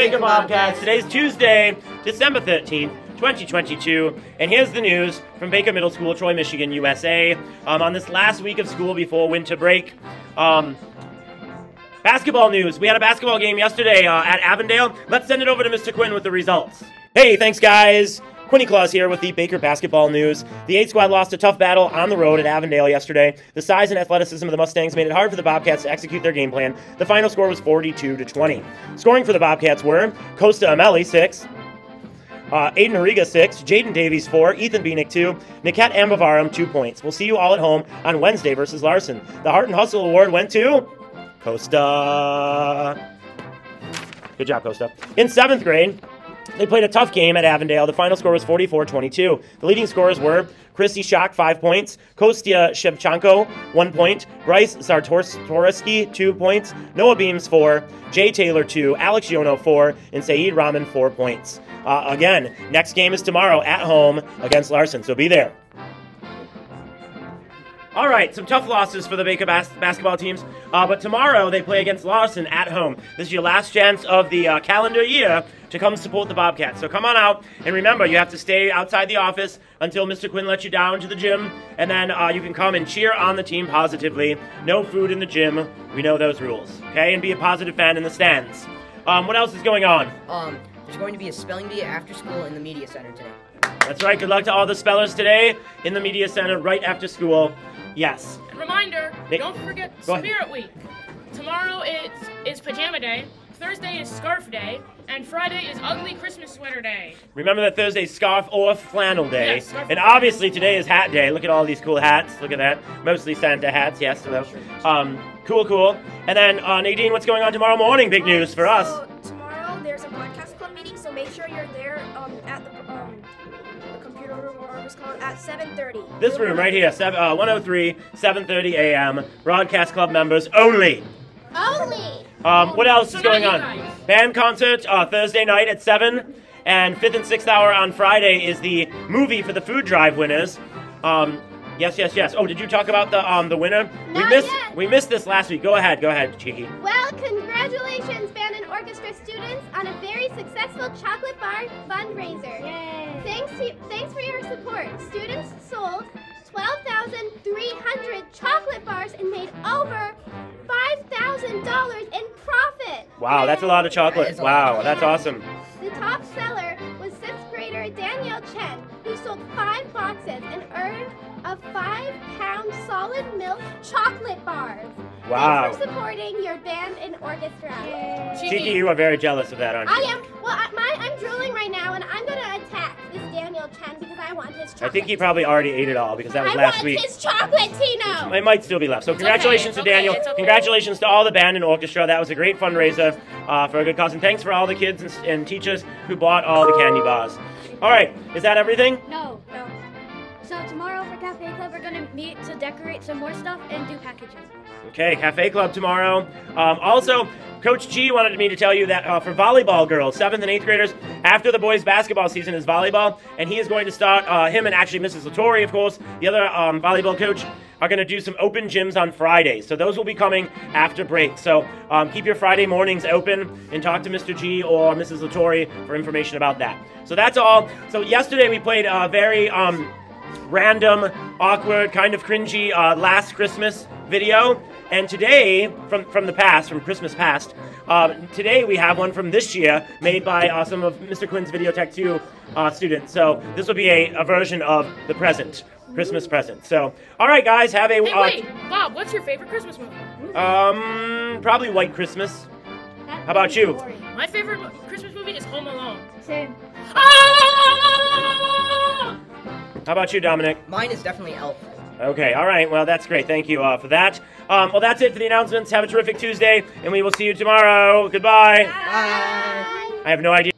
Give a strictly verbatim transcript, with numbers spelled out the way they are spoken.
Baker Bobcats. Today's Tuesday, December thirteenth, twenty twenty-two, and here's the news from Baker Middle School, Troy, Michigan, U S A. Um, on this last week of school before winter break, um, basketball news. We had a basketball game yesterday uh, at Avondale. Let's send it over to Mister Quinn with the results. Hey, thanks guys. Quinny Claus here with the Baker basketball news. The eight squad lost a tough battle on the road at Avondale yesterday. The size and athleticism of the Mustangs made it hard for the Bobcats to execute their game plan. The final score was forty-two to twenty. Scoring for the Bobcats were Costa Ameli, six. Uh, Aiden Hariga, six. Jaden Davies, four. Ethan Beanick, two. Niket Ambavaram, two points. We'll see you all at home on Wednesday versus Larson. The Heart and Hustle Award went to Costa. Good job, Costa. In seventh grade, they played a tough game at Avondale. The final score was forty-four twenty-two. The leading scorers were Christy Schock, five points. Kostya Shevchenko, one point. Bryce Sartorski, two points. Noah Beams, four. Jay Taylor, two. Alex Yono, four. And Saeed Rahman, four points. Uh, again, next game is tomorrow at home against Larson, so be there. All right, some tough losses for the Baker bas basketball teams, uh, but tomorrow they play against Larson at home. This is your last chance of the uh, calendar year to come support the Bobcats. So come on out, and remember, you have to stay outside the office until Mister Quinn lets you down to the gym, and then uh, you can come and cheer on the team positively. No food in the gym. We know those rules, okay? And be a positive fan in the stands. Um, what else is going on? Um, there's going to be a spelling bee after school in the Media Center today. That's right. Good luck to all the spellers today in the Media Center right after school. Yes. And reminder, Nick, don't forget Spirit Week. Tomorrow is, is Pajama Day, Thursday is Scarf Day, and Friday is Ugly Christmas Sweater Day. Remember that Thursday is Scarf or Flannel Day. Yes, scarf and obviously today is Hat Day. Look at all these cool hats. Look at that. Mostly Santa hats, yes. So, um, cool, cool. And then, uh, Nadine, what's going on tomorrow morning? Big news for us. So tomorrow there's a podcast club meeting, so make sure you're there um, at the, um, the computer room or whatever it's called at seven thirty. This room right here, seven, uh, one oh three, seven thirty a m Broadcast Club members only. Only! Um, what else So is going not on? you guys. Band concert uh, Thursday night at seven, and fifth and sixth hour on Friday is the movie for the food drive winners. Um, yes, yes, yes. Oh, did you talk about the um the winner? we Not missed yet. we missed this last week. Go ahead, go ahead, Cheeky. Well, congratulations, band and orchestra students, on a very successful chocolate bar fundraiser. Yay! Thanks, to, thanks for your support. Students sold twelve thousand three hundred chocolate bars and made over five thousand dollars in profit. Wow, that's a lot of chocolate. That is a lot. Wow, that's awesome. The top seller was sixth grader Danielle Chen, who sold five boxes and earned a five-pound solid milk chocolate bar. Wow. Thanks for supporting your band and orchestra. Cheeky, you are very jealous of that, aren't you? I am. Well, I, my, I'm drooling right now, and I'm gonna attack this Daniel Chen because I want his chocolate. I think he probably already ate it all because that was I last want week. his chocolate, Tino. It might still be left. So congratulations okay, to Daniel. it's okay. Congratulations to all the band and orchestra. That was a great fundraiser uh, for a good cause. And thanks for all the kids and, and teachers who bought all the candy bars. All right, is that everything? No, no. So tomorrow for Cafe Club, we're gonna meet to decorate some more stuff and do packages. Okay, Cafe Club tomorrow. Um, also, Coach G wanted me to tell you that uh, for volleyball girls, seventh and eighth graders, after the boys' basketball season is volleyball, and he is going to start, uh, him and actually Missus Latore, of course, the other um, volleyball coach, are going to do some open gyms on Fridays. So those will be coming after break. So um, keep your Friday mornings open and talk to Mister G or Missus Latore for information about that. So that's all. So yesterday we played a very um, random, awkward, kind of cringy uh, Last Christmas video. And today, from, from the past, from Christmas past, uh, today we have one from this year made by uh, some of Mister Quinn's Video Tech two uh, students. So this will be a, a version of the present, Christmas present. So, all right, guys, have a... Hey, uh, wait, Bob, what's your favorite Christmas movie? Um, probably White Christmas. How about you? My favorite mo- Christmas movie is Home Alone. Same. Ah! How about you, Dominic? Mine is definitely Elf. Okay, all right. Well, that's great. Thank you uh, for that. Um, well, that's it for the announcements. Have a terrific Tuesday, and we will see you tomorrow. Goodbye. Bye. I have no idea.